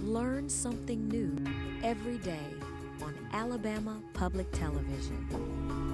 Learn something new every day on Alabama Public Television.